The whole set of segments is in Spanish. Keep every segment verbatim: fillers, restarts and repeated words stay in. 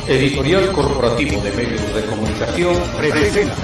Editorial Corporativo de Medios de Comunicación presenta.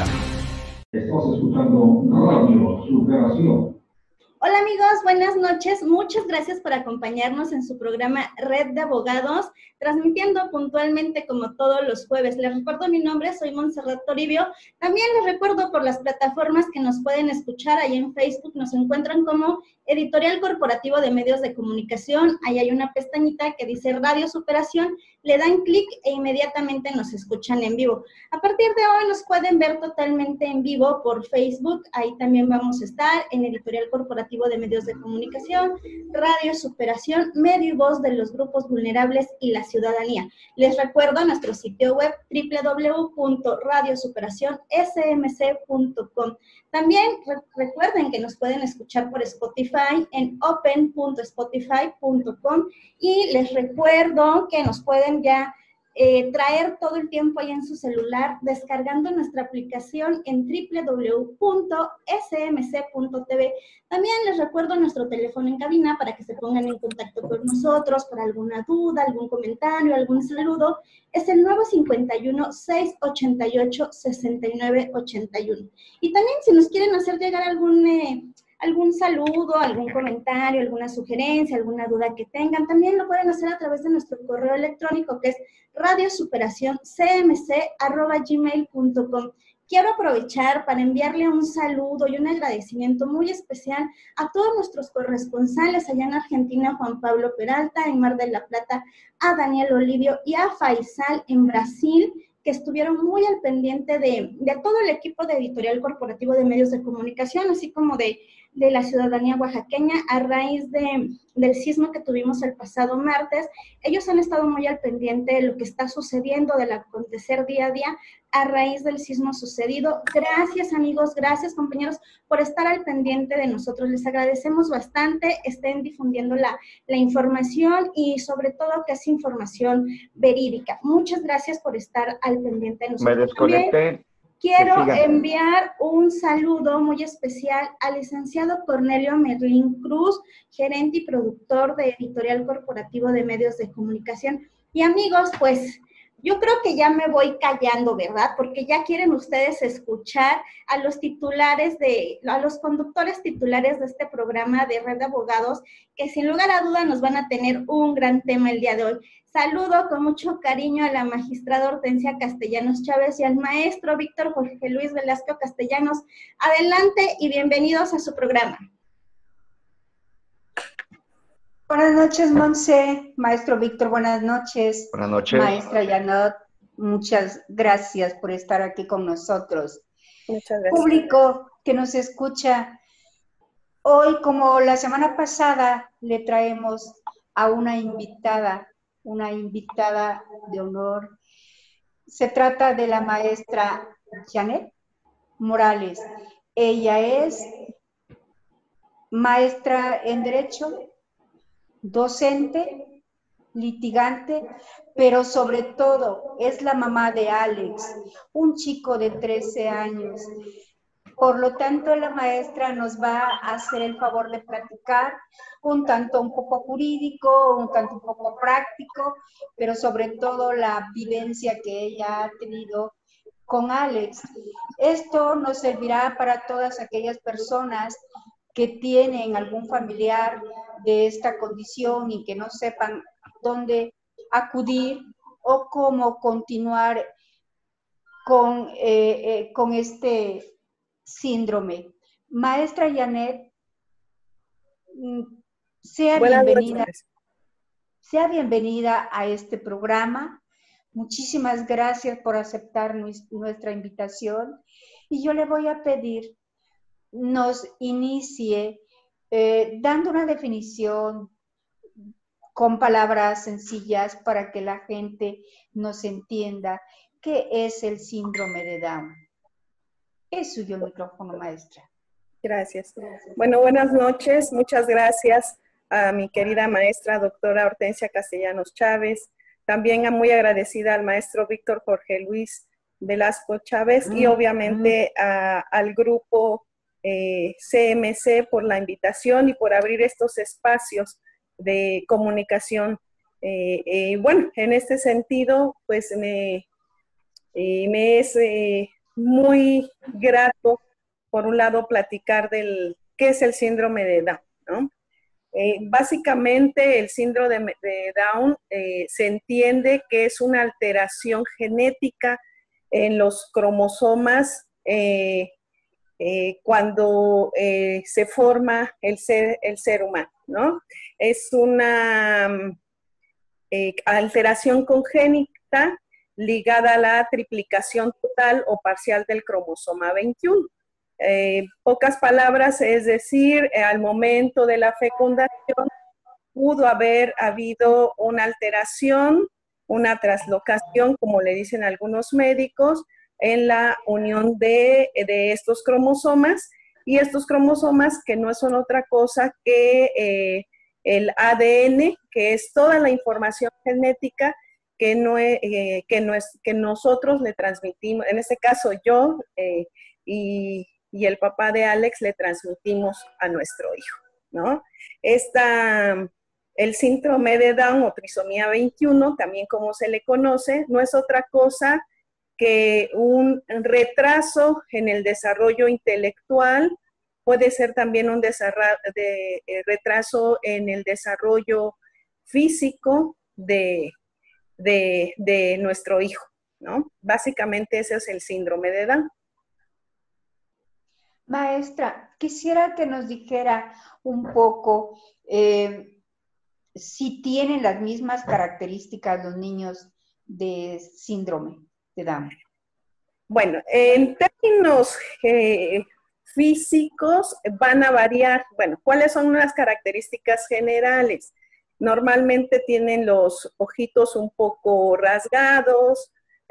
Estás escuchando Radio Superación. Hola amigos, buenas noches. Muchas gracias por acompañarnos en su programa Red de Abogados, transmitiendo puntualmente como todos los jueves. Les recuerdo mi nombre, soy Montserrat Toribio. También les recuerdo por las plataformas que nos pueden escuchar. Ahí en Facebook nos encuentran como Editorial Corporativo de Medios de Comunicación. Ahí hay una pestañita que dice Radio Superación. Le dan clic e inmediatamente nos escuchan en vivo. A partir de hoy nos pueden ver totalmente en vivo por Facebook. Ahí también vamos a estar en Editorial Corporativo de Medios de Comunicación, Radio Superación, medio y voz de los grupos vulnerables y la ciudadanía. Les recuerdo nuestro sitio web doble u doble u doble u punto radio superación s m c punto com. También re recuerden que nos pueden escuchar por Spotify en open punto spotify punto com y les recuerdo que nos pueden ya Eh, traer todo el tiempo ahí en su celular, descargando nuestra aplicación en doble u doble u doble u punto s m c punto t v. También les recuerdo nuestro teléfono en cabina para que se pongan en contacto con nosotros para alguna duda, algún comentario, algún saludo. Es el nueve cincuenta y uno, seiscientos ochenta y ocho, sesenta y nueve ochenta y uno. Y también si nos quieren hacer llegar algún... Eh, algún saludo, algún comentario, alguna sugerencia, alguna duda que tengan, también lo pueden hacer a través de nuestro correo electrónico que es radio superación c m c arroba gmail punto com. Quiero aprovechar para enviarle un saludo y un agradecimiento muy especial a todos nuestros corresponsales allá en Argentina, Juan Pablo Peralta, en Mar del Plata, a Daniel Olivio y a Faisal en Brasil, que estuvieron muy al pendiente de, de todo el equipo de Editorial Corporativo de Medios de Comunicación, así como de, de la ciudadanía oaxaqueña, a raíz de, del sismo que tuvimos el pasado martes. Ellos han estado muy al pendiente de lo que está sucediendo, del acontecer día a día, a raíz del sismo sucedido. Gracias, amigos, gracias, compañeros, por estar al pendiente de nosotros. Les agradecemos bastante, estén difundiendo la, la información y sobre todo que es información verídica. Muchas gracias por estar al pendiente de nosotros. Me desconecté. También quiero enviar un saludo muy especial al licenciado Cornelio Merlín Cruz, gerente y productor de Editorial Corporativo de Medios de Comunicación. Y amigos, pues yo creo que ya me voy callando, ¿verdad? Porque ya quieren ustedes escuchar a los titulares de, a los conductores titulares de este programa de Red de Abogados, que sin lugar a duda nos van a tener un gran tema el día de hoy. Saludo con mucho cariño a la magistrada Hortensia Castellanos Chávez y al maestro Víctor Jorge Luis Velasco Castellanos. Adelante y bienvenidos a su programa. Buenas noches, Monse. Maestro Víctor, buenas noches. Buenas noches. Maestra Yanot, muchas gracias por estar aquí con nosotros. Muchas gracias. Público que nos escucha, hoy, como la semana pasada, le traemos a una invitada, una invitada de honor. Se trata de la maestra Janet Morales. Ella es maestra en Derecho, docente, litigante, pero sobre todo es la mamá de Alex, un chico de trece años. Por lo tanto, la maestra nos va a hacer el favor de platicar un tanto un poco jurídico, un tanto un poco práctico, pero sobre todo la vivencia que ella ha tenido con Alex. Esto nos servirá para todas aquellas personas que tienen algún familiar de esta condición y que no sepan dónde acudir o cómo continuar con, eh, eh, con este síndrome. Maestra Janet, sea Buenas bienvenida, noches. sea bienvenida a este programa. Muchísimas gracias por aceptar nuestra invitación y yo le voy a pedir nos inicie eh, dando una definición con palabras sencillas para que la gente nos entienda qué es el síndrome de Down. Es suyo el micrófono, maestra. Gracias. Bueno, buenas noches. Muchas gracias a mi querida maestra doctora Hortensia Castellanos Chávez. También muy agradecida al maestro Víctor Jorge Luis Velasco Chávez y obviamente a, al grupo Eh, C M C por la invitación y por abrir estos espacios de comunicación Eh, eh, bueno, en este sentido, pues me, eh, me es eh, muy grato, por un lado, platicar del qué es el síndrome de Down, ¿no? Eh, básicamente, el síndrome de, de Down eh, se entiende que es una alteración genética en los cromosomas eh, eh, cuando eh, se forma el ser, el ser humano, ¿no? Es una eh, alteración congénita ligada a la triplicación total o parcial del cromosoma veintiuno. Eh, pocas palabras, es decir, eh, al momento de la fecundación pudo haber habido una alteración, una traslocación, como le dicen algunos médicos, en la unión de, de estos cromosomas, y estos cromosomas que no son otra cosa que eh, el A D N, que es toda la información genética que, no, eh, que, no es, que nosotros le transmitimos, en este caso yo eh, y, y el papá de Alex le transmitimos a nuestro hijo, ¿no? Esta, el síndrome de Down o trisomía veintiuno, también como se le conoce, no es otra cosa que un retraso en el desarrollo intelectual, puede ser también un de, eh, retraso en el desarrollo físico de, de, de nuestro hijo, ¿no? Básicamente ese es el síndrome de Down. Maestra, quisiera que nos dijera un poco eh, si tienen las mismas características los niños de síndrome de Down. Bueno, en términos eh, físicos van a variar. Bueno, ¿cuáles son las características generales? Normalmente tienen los ojitos un poco rasgados,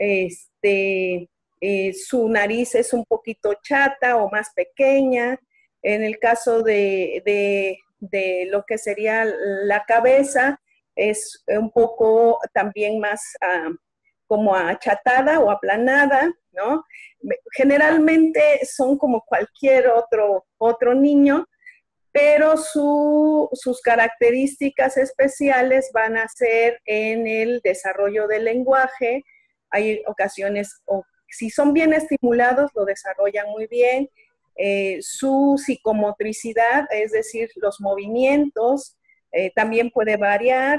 este, eh, su nariz es un poquito chata o más pequeña. En el caso de, de, de lo que sería la cabeza, es un poco también más uh, como achatada o aplanada, ¿no? Generalmente son como cualquier otro, otro niño, pero su, sus características especiales van a ser en el desarrollo del lenguaje. Hay ocasiones, o si son bien estimulados, lo desarrollan muy bien. Eh, su psicomotricidad, es decir, los movimientos, eh, también puede variar.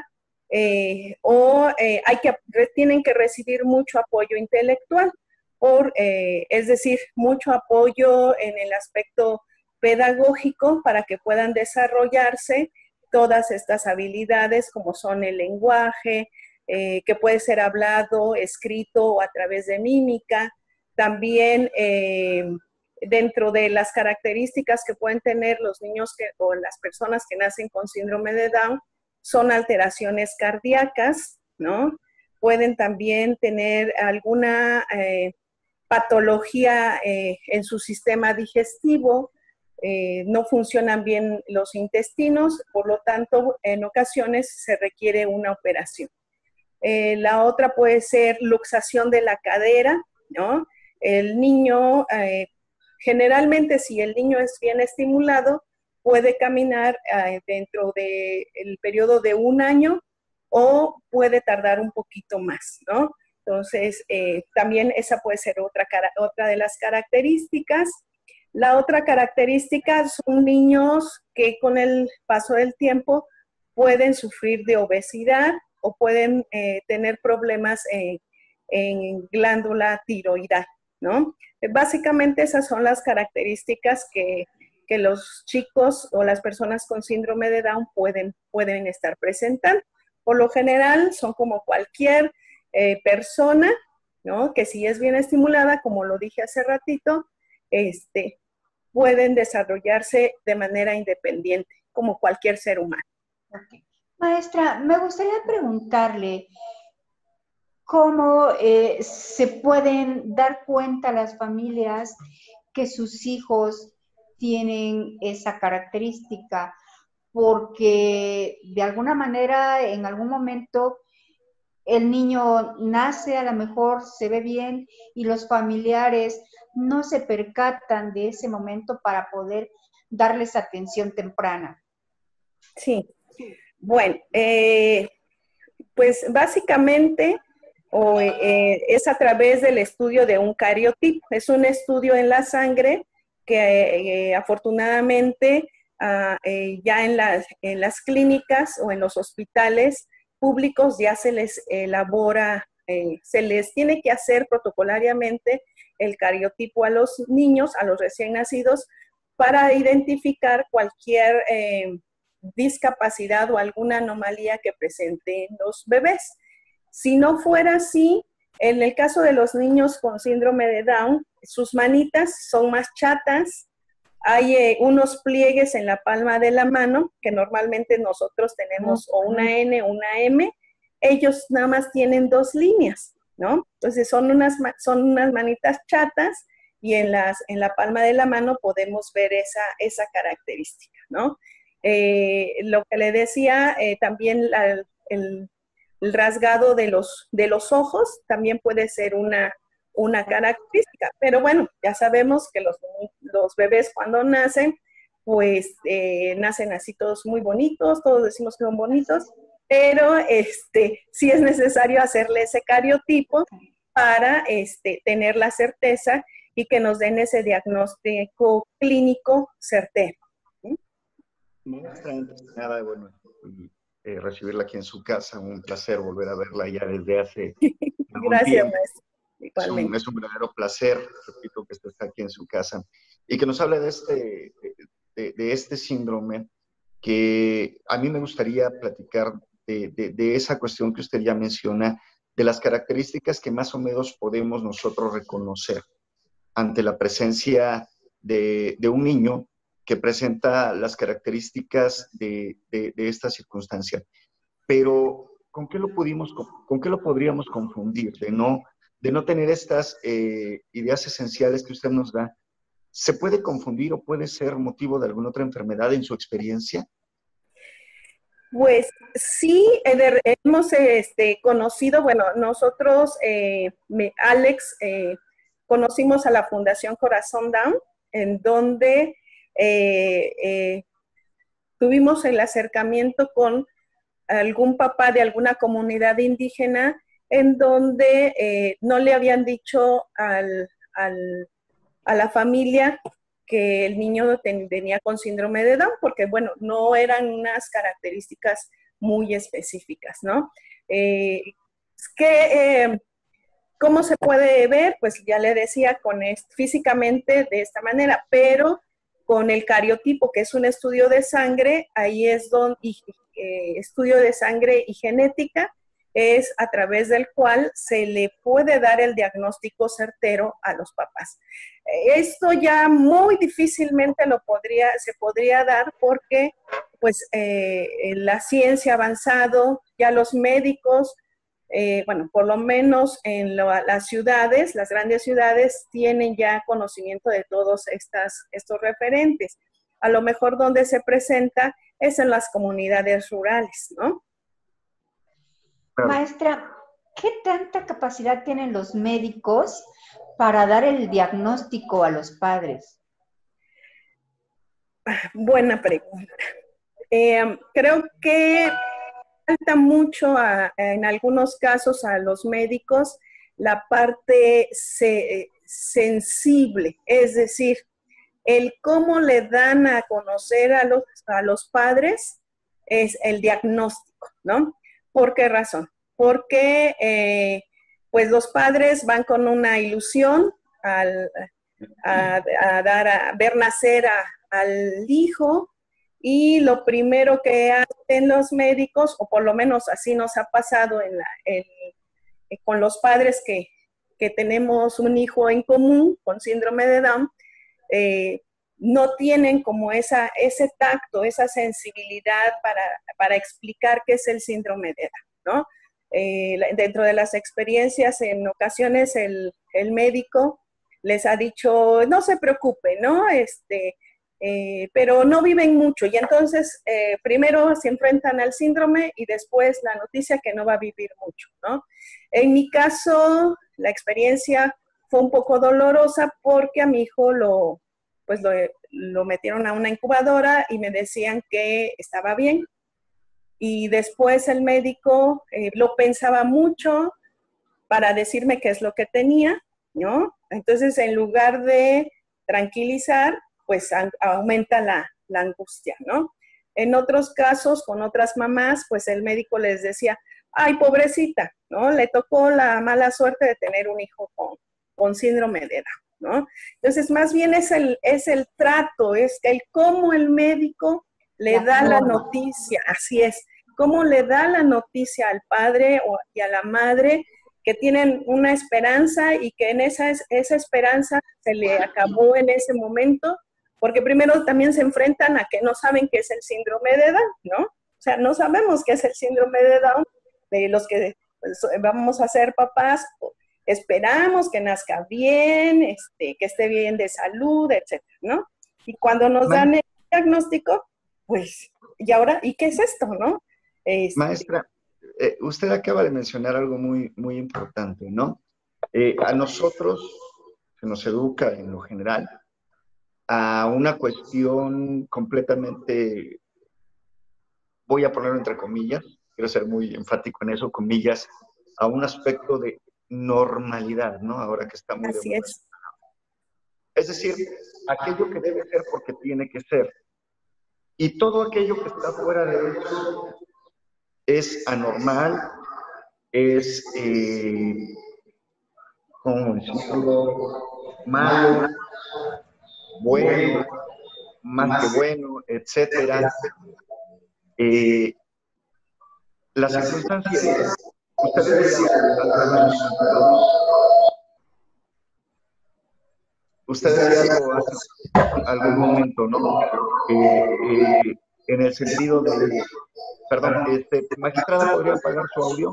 Eh, o eh, hay que, tienen que recibir mucho apoyo intelectual, por, eh, es decir, mucho apoyo en el aspecto pedagógico para que puedan desarrollarse todas estas habilidades como son el lenguaje, eh, que puede ser hablado, escrito o a través de mímica. También eh, dentro de las características que pueden tener los niños que, o las personas que nacen con síndrome de Down, son alteraciones cardíacas, ¿no? Pueden también tener alguna eh, patología eh, en su sistema digestivo, eh, no funcionan bien los intestinos, por lo tanto, en ocasiones se requiere una operación. Eh, la otra puede ser luxación de la cadera, ¿no? El niño, eh, generalmente si el niño es bien estimulado, puede caminar eh, dentro del periodo de un año o puede tardar un poquito más, ¿no? Entonces, eh, también esa puede ser otra, otra de las características. La otra característica son niños que con el paso del tiempo pueden sufrir de obesidad o pueden eh, tener problemas en, en glándula tiroidal, ¿no? Básicamente esas son las características que que los chicos o las personas con síndrome de Down pueden, pueden estar presentando. Por lo general son como cualquier eh, persona, ¿no? Que si es bien estimulada, como lo dije hace ratito, este, pueden desarrollarse de manera independiente, como cualquier ser humano. Okay. Maestra, me gustaría preguntarle cómo eh, se pueden dar cuenta las familias que sus hijos tienen esa característica, porque de alguna manera, en algún momento, el niño nace, a lo mejor se ve bien y los familiares no se percatan de ese momento para poder darles atención temprana. Sí, bueno, eh, Pues básicamente o, eh, es a través del estudio de un cariotipo. Es un estudio en la sangre que eh, afortunadamente uh, eh, ya en las, en las clínicas o en los hospitales públicos ya se les elabora, eh, se les tiene que hacer protocolariamente el cariotipo a los niños, a los recién nacidos, para identificar cualquier eh, discapacidad o alguna anomalía que presenten los bebés. Si no fuera así, en el caso de los niños con síndrome de Down, sus manitas son más chatas, hay eh, unos pliegues en la palma de la mano, que normalmente nosotros tenemos o una N o una M, ellos nada más tienen dos líneas, ¿no? Entonces son unas, son unas manitas chatas y en, las, en la palma de la mano podemos ver esa, esa característica, ¿no? Eh, lo que le decía, eh, también la, el, el rasgado de los, de los ojos también puede ser una, una característica, pero bueno, ya sabemos que los, los bebés cuando nacen, pues eh, nacen así todos muy bonitos, todos decimos que son bonitos, pero este, sí es necesario hacerle ese cariotipo para este, tener la certeza y que nos den ese diagnóstico clínico certero. ¿Sí? Maestra, antes de nada, bueno, eh, recibirla aquí en su casa, un placer volver a verla ya desde hace algún Gracias, tiempo. maestra. Es un, es un verdadero placer, repito, que esté aquí en su casa y que nos hable de este, de, de este síndrome, que a mí me gustaría platicar de, de, de esa cuestión que usted ya menciona, de las características que más o menos podemos nosotros reconocer ante la presencia de, de un niño que presenta las características de, de, de esta circunstancia. Pero, ¿con qué lo pudimos, con, con qué lo podríamos confundir? De no, de no tener estas eh, ideas esenciales que usted nos da. ¿Se puede confundir o puede ser motivo de alguna otra enfermedad en su experiencia? Pues sí, eh, hemos este, conocido, bueno, nosotros, eh, me, Alex, eh, conocimos a la Fundación Corazón Down, en donde eh, eh, tuvimos el acercamiento con algún papá de alguna comunidad indígena, en donde eh, no le habían dicho al, al, a la familia que el niño ten, venía con síndrome de Down, porque, bueno, no eran unas características muy específicas, ¿no? Eh, que, eh, ¿Cómo se puede ver? Pues ya le decía, con est- físicamente de esta manera, pero con el cariotipo, que es un estudio de sangre, ahí es donde, y, eh, estudio de sangre y genética, es a través del cual se le puede dar el diagnóstico certero a los papás. Esto ya muy difícilmente lo podría, se podría dar porque pues, eh, la ciencia ha avanzado, ya los médicos, eh, bueno, por lo menos en lo, las ciudades, las grandes ciudades, tienen ya conocimiento de todos estas, estos referentes. A lo mejor donde se presenta es en las comunidades rurales, ¿no? Maestra, ¿qué tanta capacidad tienen los médicos para dar el diagnóstico a los padres? Buena pregunta. Eh, creo que falta mucho a, en algunos casos a los médicos la parte se, sensible, es decir, el cómo le dan a conocer a los, a los padres es el diagnóstico, ¿no? ¿Por qué razón? Porque eh, pues los padres van con una ilusión al, a, a, dar a ver nacer a, al hijo, y lo primero que hacen los médicos, o por lo menos así nos ha pasado en la, en, con los padres que, que tenemos un hijo en común con síndrome de Down, eh, no tienen como esa, ese tacto, esa sensibilidad para, para explicar qué es el síndrome de Down, ¿no? Eh, dentro de las experiencias, en ocasiones el, el médico les ha dicho, no se preocupe, ¿no? Este, eh, pero no viven mucho, y entonces eh, primero se enfrentan al síndrome y después la noticia que no va a vivir mucho, ¿no? En mi caso, la experiencia fue un poco dolorosa porque a mi hijo lo, pues lo, lo metieron a una incubadora y me decían que estaba bien. y después el médico eh, lo pensaba mucho para decirme qué es lo que tenía, ¿no? Entonces, en lugar de tranquilizar, pues a, aumenta la, la angustia, ¿no? En otros casos, con otras mamás, pues el médico les decía, ay, pobrecita, ¿no? Le tocó la mala suerte de tener un hijo con, con síndrome de Down, ¿no? Entonces, más bien es el, es el trato, es el cómo el médico le da la noticia, así es, cómo le da la noticia al padre o, y a la madre que tienen una esperanza y que en esa, esa esperanza se le acabó en ese momento, porque primero también se enfrentan a que no saben qué es el síndrome de Down, ¿no? O sea, no sabemos qué es el síndrome de Down, de los que pues, vamos a ser papás, esperamos que nazca bien, este, que esté bien de salud, etcétera, ¿no? Y cuando nos dan el diagnóstico, pues, ¿y ahora? ¿Y qué es esto, no? Este, Maestra, eh, usted acaba de mencionar algo muy, muy importante, ¿no? Eh, a nosotros se nos educa en lo general a una cuestión completamente, voy a ponerlo entre comillas, quiero ser muy enfático en eso, comillas, a un aspecto de normalidad, ¿no? Ahora que está muy de así moda. es. Es decir, aquello que debe ser porque tiene que ser. Y todo aquello que está fuera de eso es anormal, es, eh, ¿cómo decirlo? Malo, bueno, más que bueno, etcétera. Eh, la circunstancia es, usted decía algo hace un momento, usted decía algo hace algún momento, ¿no? Eh, eh, en el sentido de, perdón, este, magistrada, ¿podría apagar su audio?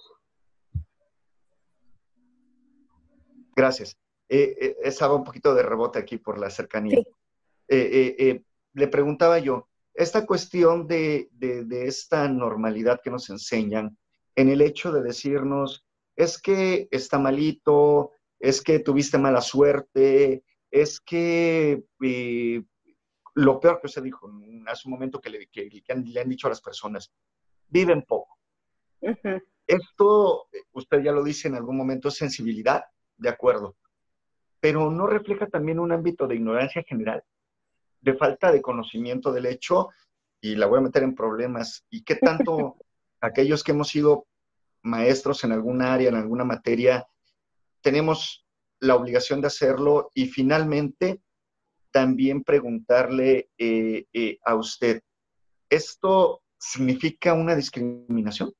Gracias. Eh, eh, estaba un poquito de rebote aquí por la cercanía. Sí. Eh, eh, eh, le preguntaba yo, esta cuestión de, de, de esta normalidad que nos enseñan, en el hecho de decirnos, es que está malito, es que tuviste mala suerte, es que eh, lo peor que usted dijo hace un momento que le, que, que han, le han dicho a las personas, viven poco. Uh-huh. Esto, usted ya lo dice en algún momento, es sensibilidad, de acuerdo, pero ¿no refleja también un ámbito de ignorancia general, de falta de conocimiento del hecho? Y la voy a meter en problemas. ¿Y qué tanto aquellos que hemos sido maestros en alguna área, en alguna materia, tenemos la obligación de hacerlo? Y finalmente, también preguntarle eh, eh, a usted, ¿esto significa una discriminación?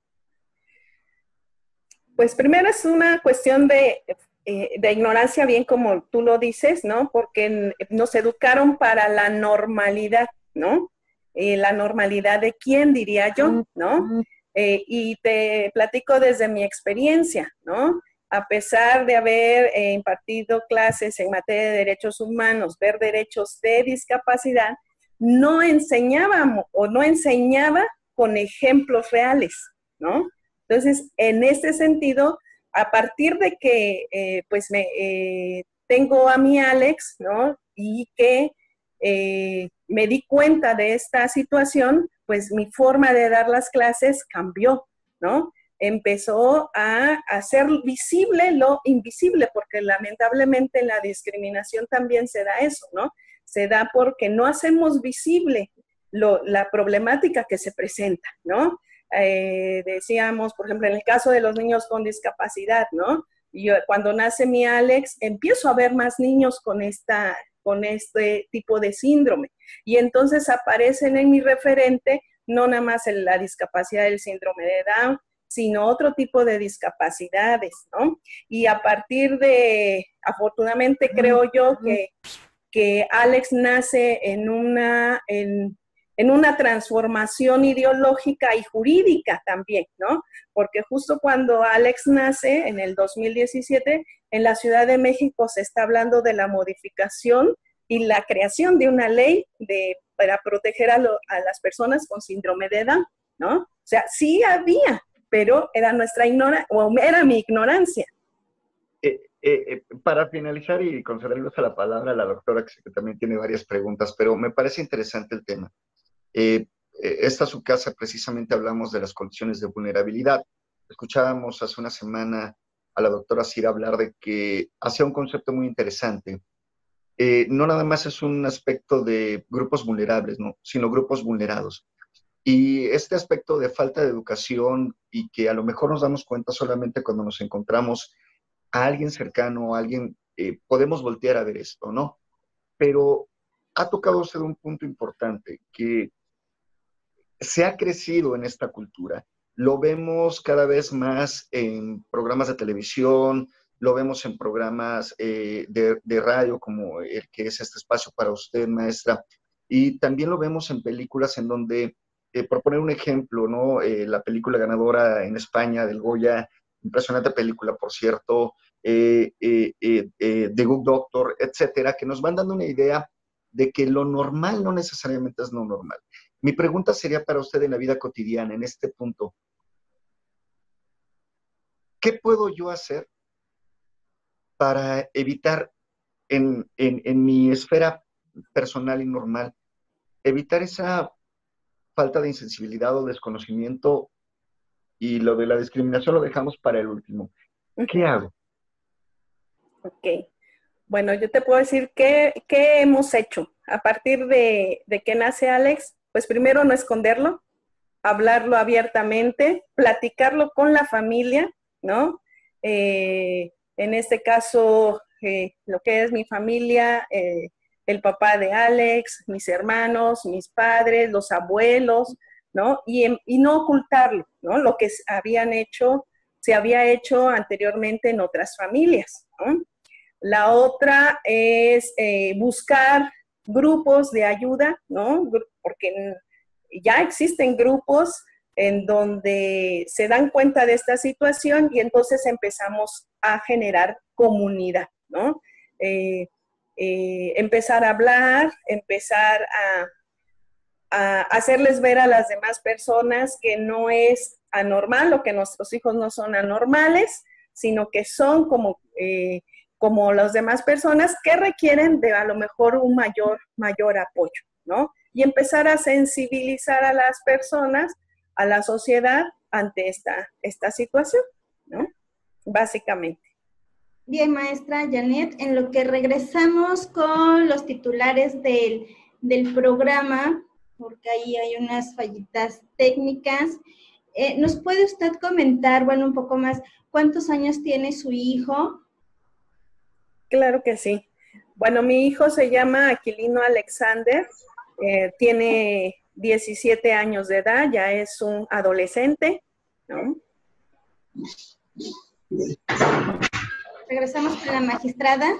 Pues primero es una cuestión de, eh, de ignorancia, bien como tú lo dices, ¿no? Porque nos educaron para la normalidad, ¿no? Eh, la normalidad de quién, diría yo, ¿no? Eh, y te platico desde mi experiencia, ¿no? A pesar de haber eh, impartido clases en materia de derechos humanos, ver derechos de discapacidad, no enseñábamos o no enseñaba con ejemplos reales, ¿no? Entonces, en este sentido, a partir de que eh, pues me, eh, tengo a mi Alex, ¿no? Y que eh, me di cuenta de esta situación, pues mi forma de dar las clases cambió, ¿no? Empezó a hacer visible lo invisible, porque lamentablemente en la discriminación también se da eso, ¿no? Se da porque no hacemos visible lo, la problemática que se presenta, ¿no? Eh, decíamos, por ejemplo, en el caso de los niños con discapacidad, ¿no? Yo, cuando nace mi Alex, empiezo a ver más niños con, esta, con este tipo de síndrome. Y entonces aparecen en mi referente no nada más en la discapacidad del síndrome de Down, sino otro tipo de discapacidades, ¿no? Y a partir de, afortunadamente creo yo que, que Alex nace en una... En, en una transformación ideológica y jurídica también, ¿no? Porque justo cuando Alex nace, en el dos mil diecisiete, en la Ciudad de México se está hablando de la modificación y la creación de una ley de, para proteger a, lo, a las personas con síndrome de Down, ¿no? O sea, sí había, pero era nuestra ignorancia, o era mi ignorancia. Eh, eh, para finalizar y concederles a la palabra a la doctora, que, que también tiene varias preguntas, pero me parece interesante el tema. Eh, eh, esta su casa precisamente hablamos de las condiciones de vulnerabilidad. Escuchábamos hace una semana a la doctora Cira hablar de que hacía un concepto muy interesante. Eh, no nada más es un aspecto de grupos vulnerables, ¿no? Sino grupos vulnerados. Y este aspecto de falta de educación y que a lo mejor nos damos cuenta solamente cuando nos encontramos a alguien cercano, a alguien, eh, podemos voltear a ver esto, ¿no? Pero ha tocado usted un punto importante, que se ha crecido en esta cultura. Lo vemos cada vez más en programas de televisión, lo vemos en programas eh, de, de radio, como el que es este espacio para usted, maestra, y también lo vemos en películas en donde, eh, por poner un ejemplo, ¿no? Eh, la película ganadora en España del Goya, impresionante película, por cierto, eh, eh, eh, eh, The Good Doctor, etcétera, que nos van dando una idea de que lo normal no necesariamente es lo normal. Mi pregunta sería para usted en la vida cotidiana, en este punto. ¿Qué puedo yo hacer para evitar en, en, en mi esfera personal y normal, evitar esa falta de insensibilidad o desconocimiento, y lo de la discriminación lo dejamos para el último? ¿Qué hago? Ok. Bueno, yo te puedo decir qué, qué hemos hecho a partir de, de que nace Alex. Pues primero no esconderlo, hablarlo abiertamente, platicarlo con la familia, ¿no? Eh, en este caso, eh, lo que es mi familia, eh, el papá de Alex, mis hermanos, mis padres, los abuelos, ¿no? Y, y no ocultarlo, ¿no? Lo que habían hecho, se había hecho anteriormente en otras familias, ¿no? La otra es eh, buscar grupos de ayuda, ¿no? Porque ya existen grupos en donde se dan cuenta de esta situación y entonces empezamos a generar comunidad, ¿no? Eh, eh, empezar a hablar, empezar a, a hacerles ver a las demás personas que no es anormal o que nuestros hijos no son anormales, sino que son como, eh, como las demás personas que requieren de a lo mejor un mayor, mayor apoyo, ¿no? Y empezar a sensibilizar a las personas, a la sociedad, ante esta, esta situación, ¿no? Básicamente. Bien, maestra Janet, en lo que regresamos con los titulares del, del programa, porque ahí hay unas fallitas técnicas, eh, ¿nos puede usted comentar, bueno, un poco más, cuántos años tiene su hijo? Claro que sí. Bueno, mi hijo se llama Aquilino Alexander, eh, tiene diecisiete años de edad, ya es un adolescente, ¿no? Regresamos con la magistrada.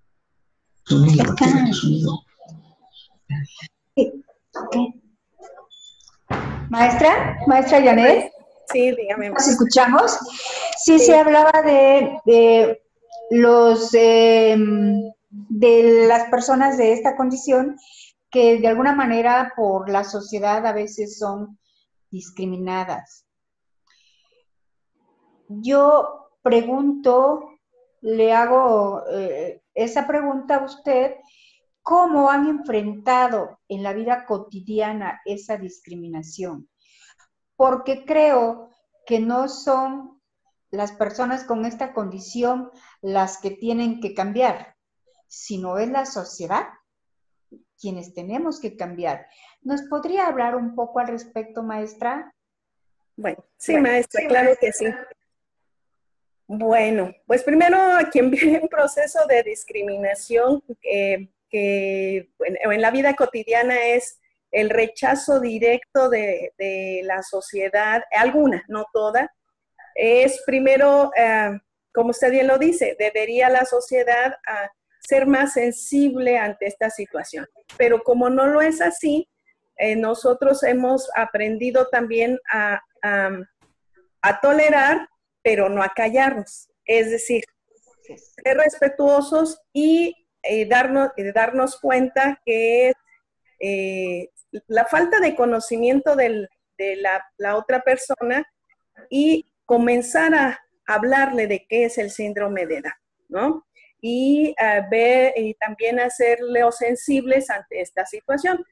Maestra, maestra Janet. Sí, dígame. ¿Nos escuchamos? Sí, sí, se hablaba de, de los eh, de las personas de esta condición que de alguna manera por la sociedad a veces son discriminadas. Yo pregunto, le hago eh, esa pregunta a usted, ¿cómo han enfrentado en la vida cotidiana esa discriminación? Porque creo que no son las personas con esta condición las que tienen que cambiar, sino es la sociedad quienes tenemos que cambiar. ¿Nos podría hablar un poco al respecto, maestra? Bueno, sí, bueno, maestra, sí, claro maestra. que sí. Bueno, pues primero quien vive un proceso de discriminación eh, que bueno, en la vida cotidiana es el rechazo directo de, de la sociedad, alguna, no toda, es primero, eh, como usted bien lo dice, debería la sociedad uh, ser más sensible ante esta situación. Pero como no lo es así, eh, nosotros hemos aprendido también a, a, a tolerar, pero no a callarnos. Es decir, ser respetuosos y eh, darnos, eh, darnos cuenta que eh, la falta de conocimiento del, de la, la otra persona y comenzar a hablarle de qué es el síndrome de Down, ¿no? Y uh, ver y también hacerle sensibles ante esta situación.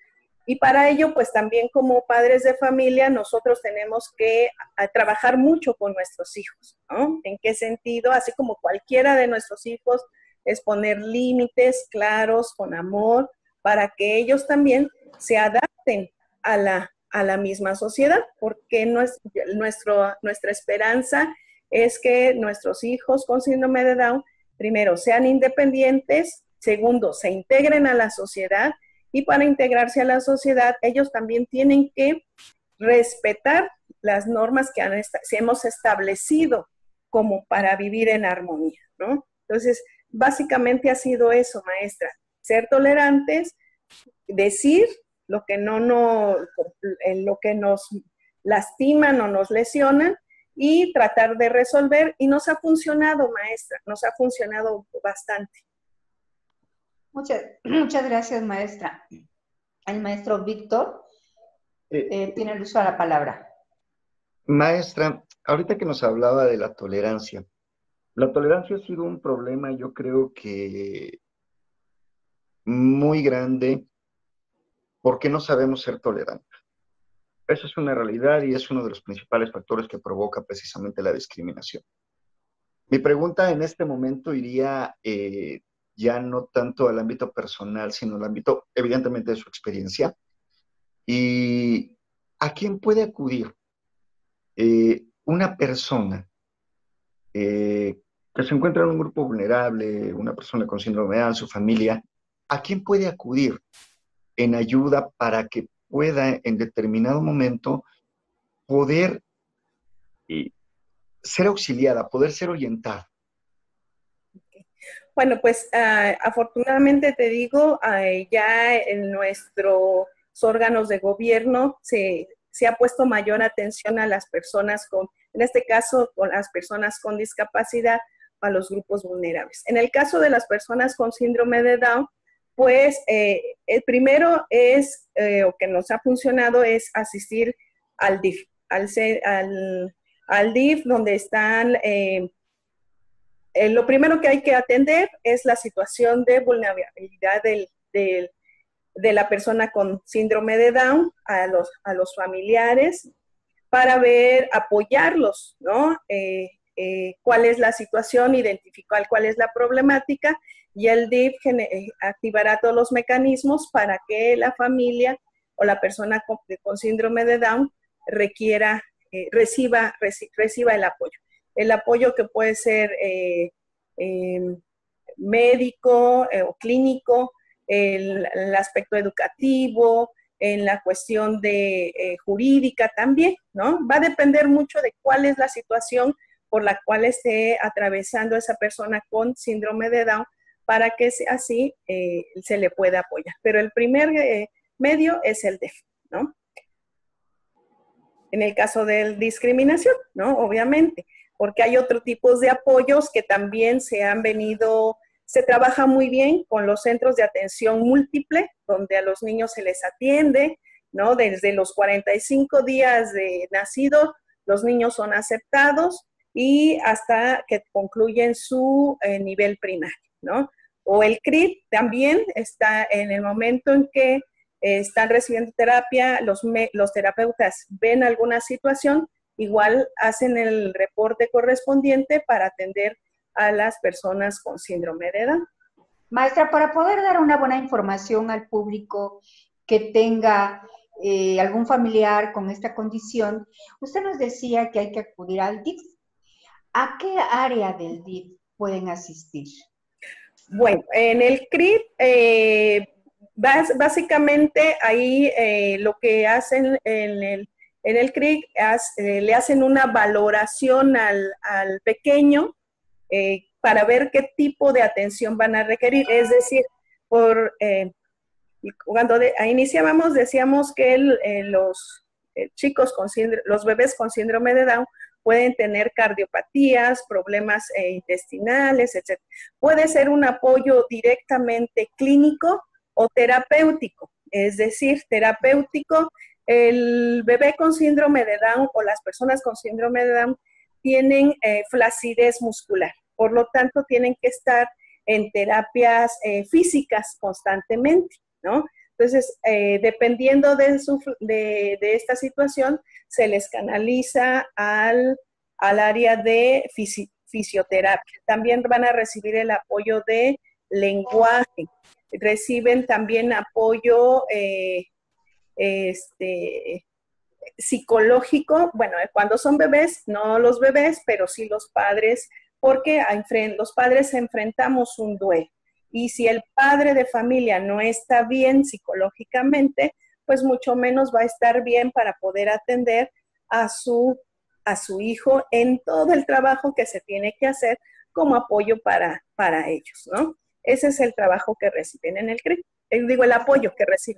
Y para ello, pues también como padres de familia, nosotros tenemos que a, trabajar mucho con nuestros hijos, ¿no? ¿En qué sentido? Así como cualquiera de nuestros hijos, es poner límites claros, con amor, para que ellos también se adapten a la, a la misma sociedad, porque nuestro, nuestro, nuestra esperanza es que nuestros hijos con síndrome de Down, primero, sean independientes, segundo, se integren a la sociedad, y para integrarse a la sociedad, ellos también tienen que respetar las normas que han est- hemos establecido como para vivir en armonía, ¿no? Entonces, básicamente ha sido eso, maestra, ser tolerantes, decir lo que no, no lo que nos lastiman o nos lesionan y tratar de resolver, y nos ha funcionado, maestra, nos ha funcionado bastante. Muchas, muchas gracias, maestra. El maestro Víctor eh, eh, tiene el uso de la palabra. Maestra, ahorita que nos hablaba de la tolerancia, la tolerancia ha sido un problema, yo creo que muy grande, porque no sabemos ser tolerantes. Eso es una realidad y es uno de los principales factores que provoca precisamente la discriminación. Mi pregunta en este momento iría eh, ya no tanto al ámbito personal, sino al ámbito, evidentemente, de su experiencia. ¿Y a quién puede acudir eh, una persona eh, que se encuentra en un grupo vulnerable, una persona con síndrome de Down, su familia? ¿A quién puede acudir en ayuda para que pueda en determinado momento poder eh, ser auxiliada, poder ser orientada? Bueno, pues uh, afortunadamente te digo, uh, ya en nuestros órganos de gobierno se, se ha puesto mayor atención a las personas con, en este caso, con las personas con discapacidad, a los grupos vulnerables. En el caso de las personas con síndrome de Down, pues eh, el primero es, eh, o que nos ha funcionado, es asistir al D I F, al, al, al D I F donde están... Eh, Eh, lo primero que hay que atender es la situación de vulnerabilidad del, del, de la persona con síndrome de Down, a los, a los familiares, para ver, apoyarlos, ¿no? Eh, eh, cuál es la situación, identificar cuál es la problemática, y el D I F activará todos los mecanismos para que la familia o la persona con, con síndrome de Down requiera, eh, reciba, reci, reciba el apoyo. El apoyo que puede ser eh, eh, médico eh, o clínico, el, el aspecto educativo, en la cuestión de eh, jurídica también, ¿no? Va a depender mucho de cuál es la situación por la cual esté atravesando esa persona con síndrome de Down, para que así eh, se le pueda apoyar. Pero el primer eh, medio es el D I F, ¿no? En el caso de discriminación, ¿no? Obviamente, porque hay otro tipo de apoyos que también se han venido, se trabaja muy bien con los centros de atención múltiple, donde a los niños se les atiende, ¿no? Desde los cuarenta y cinco días de nacido, los niños son aceptados y hasta que concluyen su eh, nivel primario, ¿no? O el C R I T también está en el momento en que eh, están recibiendo terapia, los, me, los terapeutas ven alguna situación, igual hacen el reporte correspondiente para atender a las personas con síndrome de Down. Maestra, para poder dar una buena información al público que tenga eh, algún familiar con esta condición, usted nos decía que hay que acudir al D I F. ¿A qué área del D I F pueden asistir? Bueno, en el C R I T, eh, básicamente ahí eh, lo que hacen en el En el C R I C eh, le hacen una valoración al, al pequeño eh, para ver qué tipo de atención van a requerir. Es decir, por, eh, cuando de, iniciábamos decíamos que el, eh, los eh, chicos con síndrome, los bebés con síndrome de Down pueden tener cardiopatías, problemas eh, intestinales, etcétera. Puede ser un apoyo directamente clínico o terapéutico, es decir, terapéutico. El bebé con síndrome de Down o las personas con síndrome de Down tienen eh, flacidez muscular, por lo tanto tienen que estar en terapias eh, físicas constantemente, ¿no? Entonces, eh, dependiendo de, su, de, de esta situación, se les canaliza al, al área de fisi, fisioterapia. También van a recibir el apoyo de lenguaje. Reciben también apoyo eh, este, psicológico, bueno, cuando son bebés, no los bebés, pero sí los padres, porque los padres enfrentamos un duelo. Y si el padre de familia no está bien psicológicamente, pues mucho menos va a estar bien para poder atender a su, a su hijo en todo el trabajo que se tiene que hacer como apoyo para, para ellos, ¿no? Ese es el trabajo que reciben en el C R I, digo, el apoyo que reciben.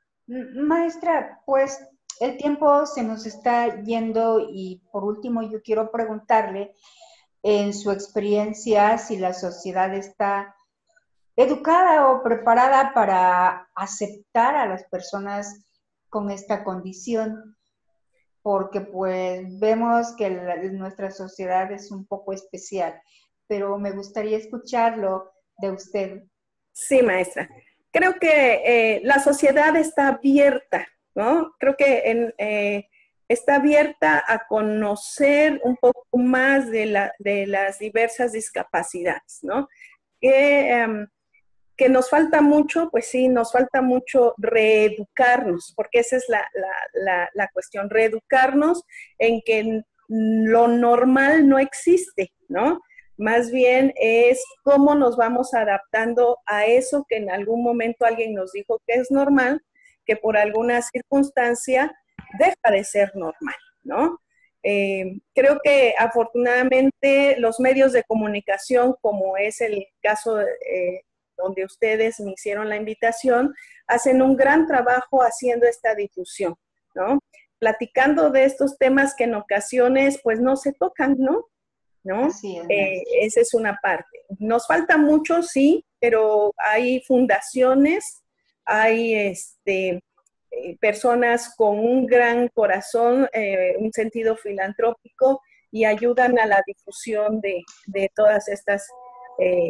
Maestra, pues el tiempo se nos está yendo y por último yo quiero preguntarle, en su experiencia, si la sociedad está educada o preparada para aceptar a las personas con esta condición, porque pues vemos que la, nuestra sociedad es un poco especial, pero me gustaría escucharlo de usted. Sí, maestra. Creo que eh, la sociedad está abierta, ¿no? Creo que en, eh, está abierta a conocer un poco más de, la, de las diversas discapacidades, ¿no? Que, um, que nos falta mucho, pues sí, nos falta mucho reeducarnos, porque esa es la, la, la, la cuestión, reeducarnos en que lo normal no existe, ¿no? Más bien es cómo nos vamos adaptando a eso que en algún momento alguien nos dijo que es normal, que por alguna circunstancia deja de ser normal, ¿no? Eh, creo que afortunadamente los medios de comunicación, como es el caso eh, donde ustedes me hicieron la invitación, hacen un gran trabajo haciendo esta difusión, ¿no? Platicando de estos temas que en ocasiones pues no se tocan, ¿no? ¿No? Así es, eh, esa es una parte. Nos falta mucho, sí, pero hay fundaciones, hay este, eh, personas con un gran corazón, eh, un sentido filantrópico y ayudan a la difusión de, de todas estas, eh,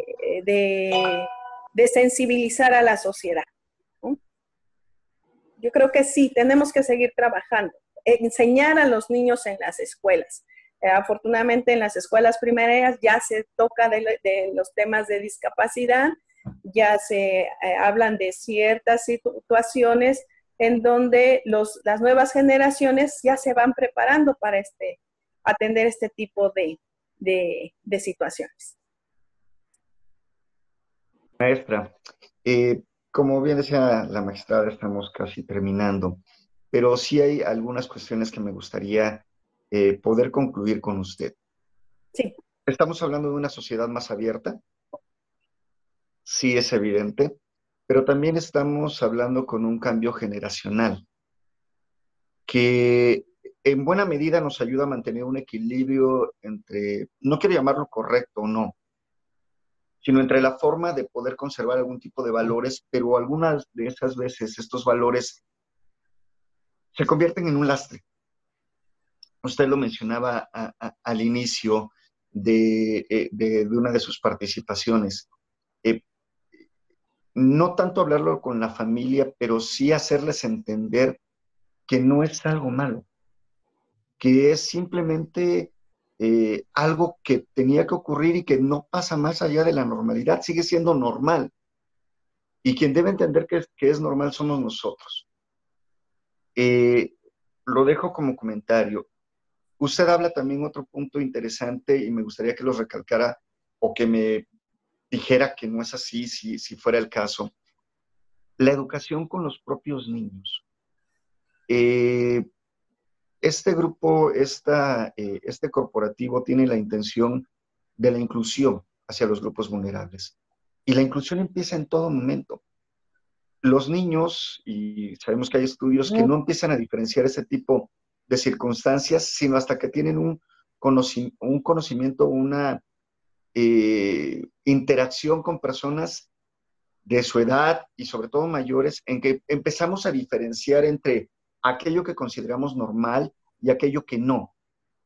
de, de sensibilizar a la sociedad, ¿no? Yo creo que sí, tenemos que seguir trabajando, enseñar a los niños en las escuelas. Eh, afortunadamente en las escuelas primarias ya se toca de, de los temas de discapacidad, ya se eh, hablan de ciertas situaciones en donde los, las nuevas generaciones ya se van preparando para este, atender este tipo de, de, de situaciones. Maestra, eh, como bien decía la magistrada, estamos casi terminando, pero sí hay algunas cuestiones que me gustaría Eh, poder concluir con usted. Sí. Estamos hablando de una sociedad más abierta, sí es evidente, pero también estamos hablando con un cambio generacional que en buena medida nos ayuda a mantener un equilibrio entre, no quiero llamarlo correcto o no, sino entre la forma de poder conservar algún tipo de valores, pero algunas de esas veces estos valores se convierten en un lastre. Usted lo mencionaba a, a, al inicio de, de, de una de sus participaciones. Eh, no tanto hablarlo con la familia, pero sí hacerles entender que no es algo malo, que es simplemente eh, algo que tenía que ocurrir y que no pasa más allá de la normalidad, sigue siendo normal. Y quien debe entender que es, que es normal somos nosotros. Eh, lo dejo como comentario. Usted habla también otro punto interesante y me gustaría que lo recalcara o que me dijera que no es así, si, si fuera el caso. La educación con los propios niños. Eh, este grupo, esta, eh, este corporativo tiene la intención de la inclusión hacia los grupos vulnerables. Y la inclusión empieza en todo momento. Los niños, y sabemos que hay estudios que no empiezan a diferenciar ese tipo de circunstancias, sino hasta que tienen un, conoci un conocimiento, una eh, interacción con personas de su edad y sobre todo mayores, en que empezamos a diferenciar entre aquello que consideramos normal y aquello que no.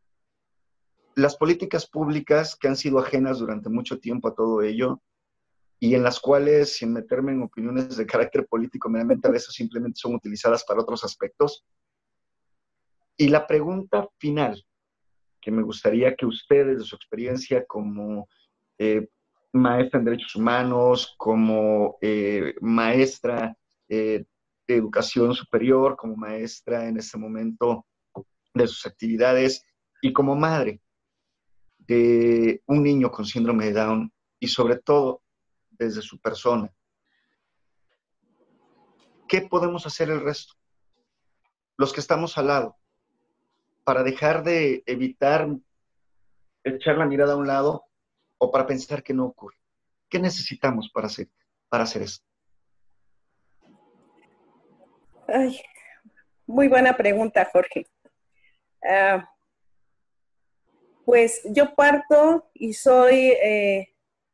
Las políticas públicas que han sido ajenas durante mucho tiempo a todo ello, y en las cuales, sin meterme en opiniones de carácter político, meramente a veces simplemente son utilizadas para otros aspectos. Y la pregunta final, que me gustaría que ustedes, de su experiencia como eh, maestra en Derechos Humanos, como eh, maestra eh, de Educación Superior, como maestra en este momento de sus actividades y como madre de un niño con síndrome de Down y sobre todo desde su persona, ¿qué podemos hacer el resto? Los que estamos al lado, para dejar de evitar echar la mirada a un lado o para pensar que no ocurre. ¿Qué necesitamos para hacer, para hacer esto? Ay, muy buena pregunta, Jorge. Uh, pues yo parto y soy eh,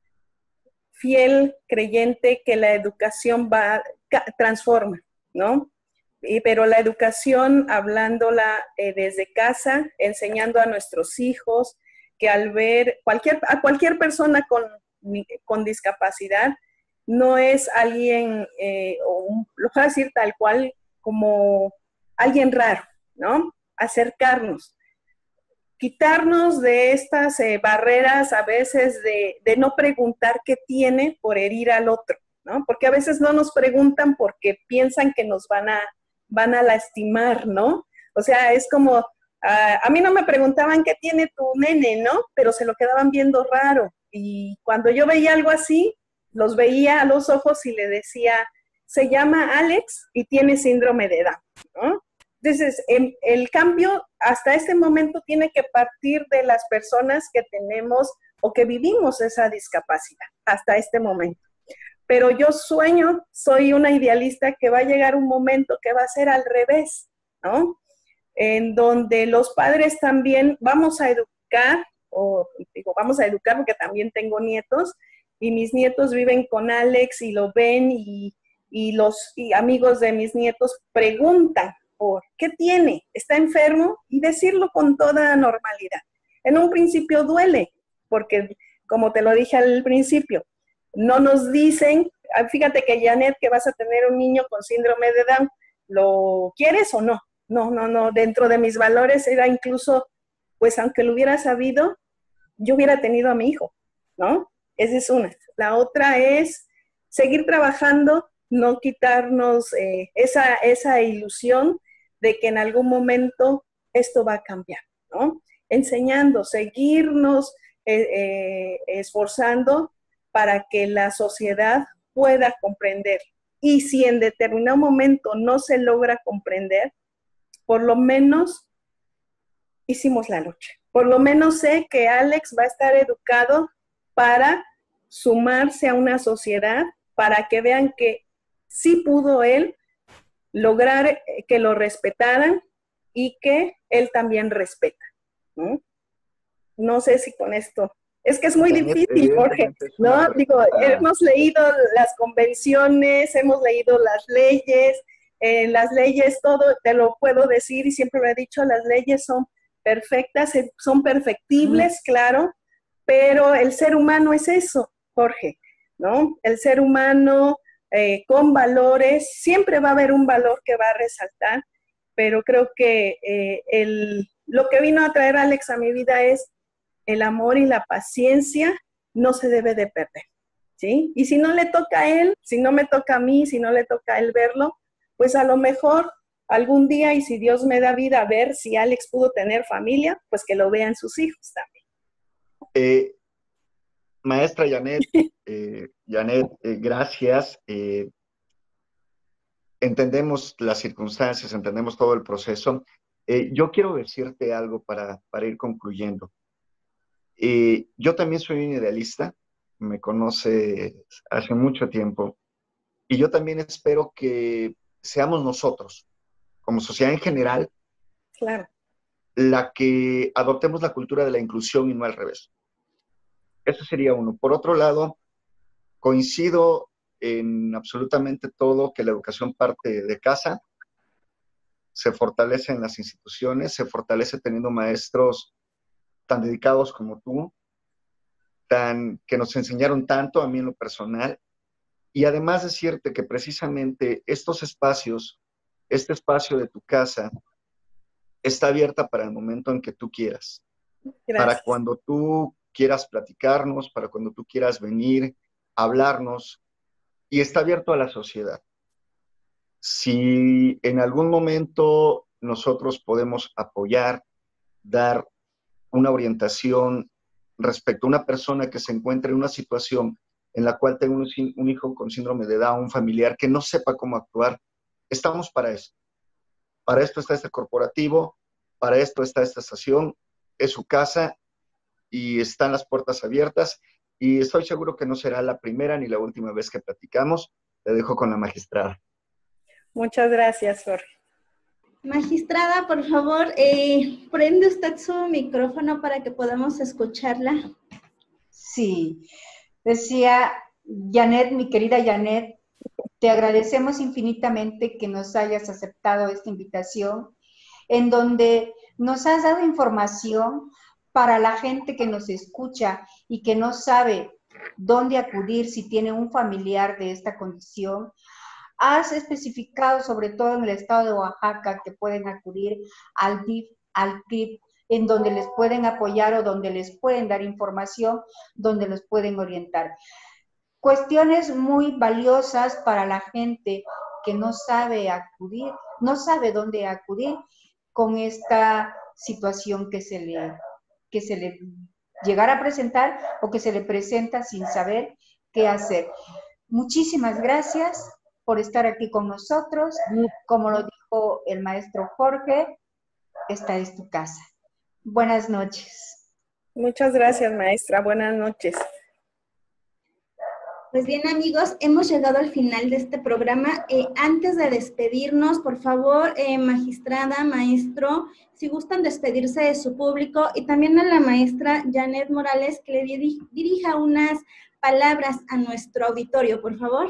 fiel creyente que la educación va, transforma, ¿no? Y, pero la educación, hablándola eh, desde casa, enseñando a nuestros hijos, que al ver cualquier, a cualquier persona con, con discapacidad, no es alguien, eh, o un, lo voy a decir tal cual, como alguien raro, ¿no? Acercarnos, quitarnos de estas eh, barreras a veces de, de no preguntar qué tiene por herir al otro, ¿no? Porque a veces no nos preguntan porque piensan que nos van a, van a lastimar, ¿no? O sea, es como, uh, a mí no me preguntaban qué tiene tu nene, ¿no? Pero se lo quedaban viendo raro. Y cuando yo veía algo así, los veía a los ojos y le decía, se llama Alex y tiene síndrome de Down, ¿no? Entonces, el, el cambio hasta este momento tiene que partir de las personas que tenemos o que vivimos esa discapacidad, hasta este momento. Pero yo sueño, soy una idealista, que va a llegar un momento que va a ser al revés, ¿no? En donde los padres también vamos a educar, o digo, vamos a educar porque también tengo nietos, y mis nietos viven con Alex y lo ven, y, y los y amigos de mis nietos preguntan por qué tiene, está enfermo, y decirlo con toda normalidad. En un principio duele, porque como te lo dije al principio, no nos dicen, fíjate que Janet, que vas a tener un niño con síndrome de Down, ¿lo quieres o no? No, no, no, dentro de mis valores era incluso, pues aunque lo hubiera sabido, yo hubiera tenido a mi hijo, ¿no? Esa es una. La otra es seguir trabajando, no quitarnos eh, esa, esa ilusión de que en algún momento esto va a cambiar, ¿no? Enseñando, seguirnos eh, eh, esforzando para que la sociedad pueda comprender. Y si en determinado momento no se logra comprender, por lo menos hicimos la lucha. Por lo menos sé que Alex va a estar educado para sumarse a una sociedad, para que vean que sí pudo él lograr que lo respetaran y que él también respeta, ¿no? No sé si con esto... Es que es muy difícil, Jorge, ¿no? Digo, hemos leído las convenciones, hemos leído las leyes, eh, las leyes, todo te lo puedo decir y siempre lo he dicho, las leyes son perfectas, son perfectibles, claro, pero el ser humano es eso, Jorge, ¿no? El ser humano eh, con valores, siempre va a haber un valor que va a resaltar, pero creo que eh, el, lo que vino a traer Alex a mi vida es el amor y la paciencia, no se debe de perder, ¿sí? Y si no le toca a él, si no me toca a mí, si no le toca a él verlo, pues a lo mejor algún día, y si Dios me da vida a ver si Alex pudo tener familia, pues que lo vean sus hijos también. Eh, maestra Janet, eh, Janet, eh, gracias. Eh, entendemos las circunstancias, entendemos todo el proceso. Eh, yo quiero decirte algo para, para ir concluyendo. Eh, yo también soy un idealista, me conoce hace mucho tiempo, y yo también espero que seamos nosotros, como sociedad en general, claro, la que adoptemos la cultura de la inclusión y no al revés. Eso sería uno. Por otro lado, coincido en absolutamente todo que la educación parte de casa, se fortalece en las instituciones, se fortalece teniendo maestros tan dedicados como tú, tan, que nos enseñaron tanto, a mí en lo personal. Y además decirte que precisamente estos espacios, este espacio de tu casa, está abierta para el momento en que tú quieras. Gracias. Para cuando tú quieras platicarnos, para cuando tú quieras venir, hablarnos, y está abierto a la sociedad. Si en algún momento nosotros podemos apoyar, dar una orientación respecto a una persona que se encuentre en una situación en la cual tenga un, un hijo con síndrome de Down, un familiar que no sepa cómo actuar, estamos para eso. Para esto está este corporativo, para esto está esta estación, es su casa y están las puertas abiertas, y estoy seguro que no será la primera ni la última vez que platicamos. Te dejo con la magistrada. Muchas gracias, Jorge. Magistrada, por favor, eh, prende usted su micrófono para que podamos escucharla. Sí, decía Janet, mi querida Janet, te agradecemos infinitamente que nos hayas aceptado esta invitación, en donde nos has dado información para la gente que nos escucha y que no sabe dónde acudir si tiene un familiar de esta condición. Has especificado, sobre todo en el estado de Oaxaca, que pueden acudir al D I F, al C R I P, en donde les pueden apoyar o donde les pueden dar información, donde los pueden orientar. Cuestiones muy valiosas para la gente que no sabe acudir, no sabe dónde acudir con esta situación que se le, que se le llegara a presentar o que se le presenta sin saber qué hacer. Muchísimas gracias por estar aquí con nosotros. Como lo dijo el maestro Jorge, esta es tu casa. Buenas noches. Muchas gracias, maestra. Buenas noches. Pues bien, amigos, hemos llegado al final de este programa. Eh, antes de despedirnos, por favor, eh, magistrada, maestro, si gustan despedirse de su público, y también a la maestra Janet Morales, que le diri- dirija unas palabras a nuestro auditorio, por favor.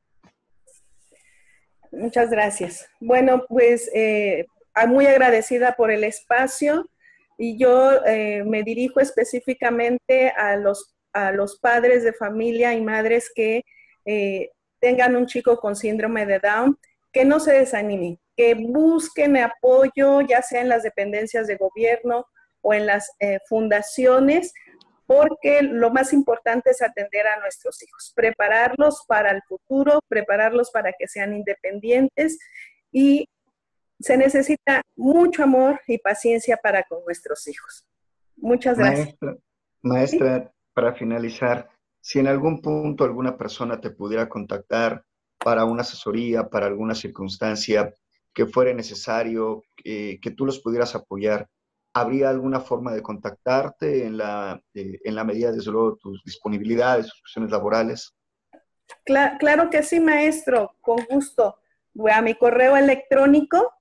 Muchas gracias. Bueno, pues eh, muy agradecida por el espacio, y yo eh, me dirijo específicamente a los, a los padres de familia y madres que eh, tengan un chico con síndrome de Down, que no se desanimen, que busquen apoyo, ya sea en las dependencias de gobierno o en las eh, fundaciones, porque lo más importante es atender a nuestros hijos, prepararlos para el futuro, prepararlos para que sean independientes, y se necesita mucho amor y paciencia para con nuestros hijos. Muchas gracias. Maestra, maestra, ¿sí? Para finalizar, si en algún punto alguna persona te pudiera contactar para una asesoría, para alguna circunstancia que fuera necesario, eh, que tú los pudieras apoyar, ¿habría alguna forma de contactarte en la, eh, en la medida, desde luego, de tus disponibilidades, tus cuestiones laborales? Claro, claro que sí, maestro, con gusto. Voy a mi correo electrónico,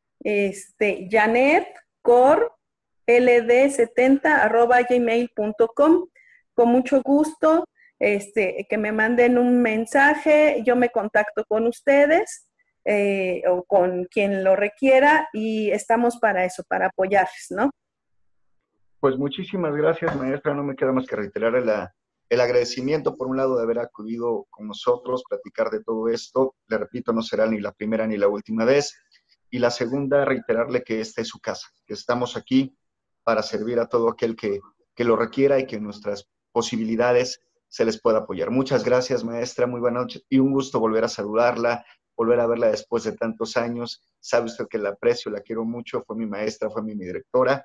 este, janetcor l d setenta arroba gmail punto com. Con mucho gusto, este, que me manden un mensaje, yo me contacto con ustedes eh, o con quien lo requiera, y estamos para eso, para apoyarles, ¿no? Pues muchísimas gracias, maestra. No me queda más que reiterar el, el agradecimiento, por un lado, de haber acudido con nosotros, platicar de todo esto. Le repito, no será ni la primera ni la última vez. Y la segunda, reiterarle que esta es su casa, que estamos aquí para servir a todo aquel que, que lo requiera y que nuestras posibilidades se les pueda apoyar. Muchas gracias, maestra. Muy buenas noches y un gusto volver a saludarla, volver a verla después de tantos años. Sabe usted que la aprecio, la quiero mucho. Fue mi maestra, fue mi directora.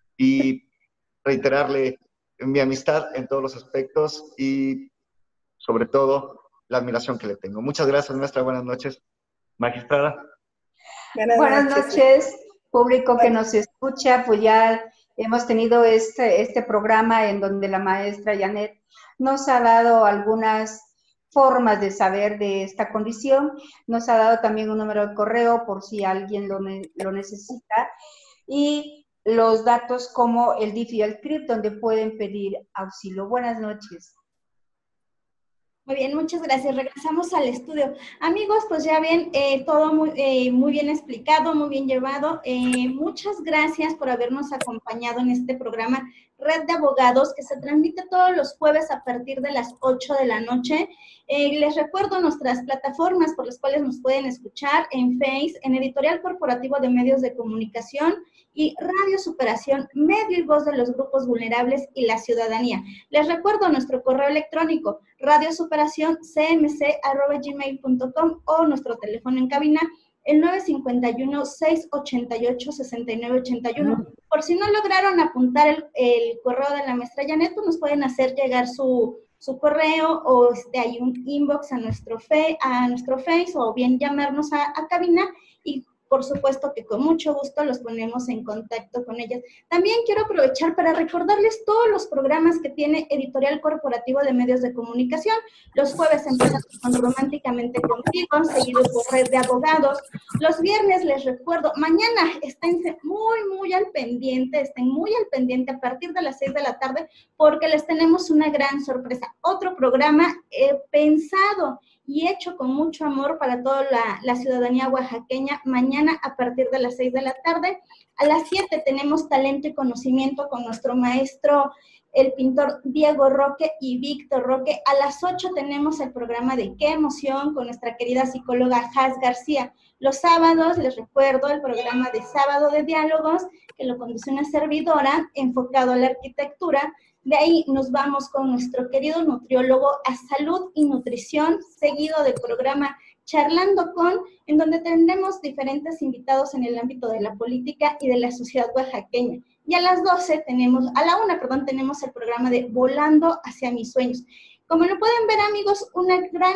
Y reiterarle mi amistad en todos los aspectos y, sobre todo, la admiración que le tengo. Muchas gracias, maestra. Buenas noches. Magistrada. Buenas, Buenas noches, noches público que nos escucha. Pues ya hemos tenido este, este programa en donde la maestra Janet nos ha dado algunas formas de saber de esta condición. Nos ha dado también un número de correo por si alguien lo, lo necesita. Y los datos como el D I F y el C R I P, donde pueden pedir auxilio. Buenas noches. Muy bien, muchas gracias. Regresamos al estudio. Amigos, pues ya ven, eh, todo muy, eh, muy bien explicado, muy bien llevado. Eh, muchas gracias por habernos acompañado en este programa Red de Abogados, que se transmite todos los jueves a partir de las ocho de la noche. Eh, les recuerdo nuestras plataformas por las cuales nos pueden escuchar en Face, en Editorial Corporativo de Medios de Comunicación y Radio Superación, medio y voz de los grupos vulnerables y la ciudadanía. Les recuerdo nuestro correo electrónico, radiosuperación c m c arroba gmail punto com o nuestro teléfono en cabina, el nueve cinco uno, seis ocho ocho, seis nueve ocho uno. Por si no lograron apuntar el, el correo de la maestra Janet, nos pueden hacer llegar su, su correo o este, hay un inbox a nuestro, fe, a nuestro Face o bien llamarnos a, a cabina y por supuesto que con mucho gusto los ponemos en contacto con ellas. También quiero aprovechar para recordarles todos los programas que tiene Editorial Corporativo de Medios de Comunicación. Los jueves empezamos con Románticamente Contigo, seguido por Red de Abogados. Los viernes les recuerdo, mañana estén muy, muy al pendiente, estén muy al pendiente a partir de las seis de la tarde, porque les tenemos una gran sorpresa. Otro programa eh, pensado y hecho con mucho amor para toda la, la ciudadanía oaxaqueña, mañana a partir de las seis de la tarde. A las siete tenemos Talento y Conocimiento con nuestro maestro, el pintor Diego Roque y Víctor Roque. A las ocho tenemos el programa de Qué Emoción con nuestra querida psicóloga Jaz García. Los sábados, les recuerdo, el programa de Sábado de Diálogos, que lo conduce una servidora, enfocado a la arquitectura. De ahí nos vamos con nuestro querido nutriólogo a Salud y Nutrición, seguido del programa Charlando con, en donde tendremos diferentes invitados en el ámbito de la política y de la sociedad oaxaqueña. Y a las doce tenemos, a la una, perdón, tenemos el programa de Volando hacia mis sueños. Como lo pueden ver, amigos, una gran,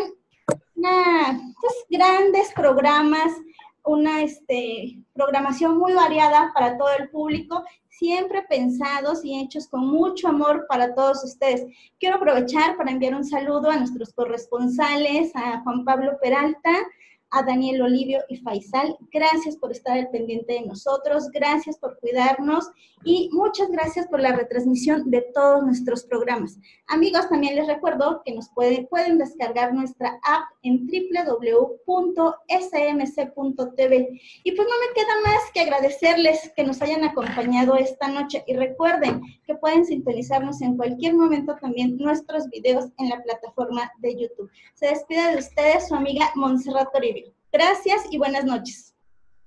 una, pues, grandes programas, una este, programación muy variada para todo el público, siempre pensados y hechos con mucho amor para todos ustedes. Quiero aprovechar para enviar un saludo a nuestros corresponsales, a Juan Pablo Peralta, a Daniel Olivio y Faisal. Gracias por estar al pendiente de nosotros, gracias por cuidarnos y muchas gracias por la retransmisión de todos nuestros programas. Amigos, también les recuerdo que nos pueden, pueden descargar nuestra app en doble u doble u doble u punto s m c punto t v. Y pues no me queda más que agradecerles que nos hayan acompañado esta noche y recuerden que pueden sintonizarnos en cualquier momento también nuestros videos en la plataforma de YouTube. Se despide de ustedes su amiga Montserrat Toribio. Gracias y buenas noches.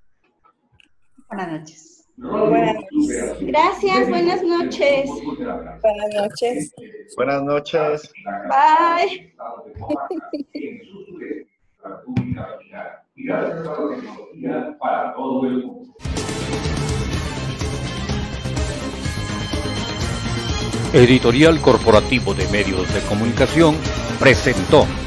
Buenas noches. Buenas noches. Gracias, buenas noches. Buenas noches. Buenas noches. Bye. Para todo el mundo. Editorial Corporativo de Medios de Comunicación presentó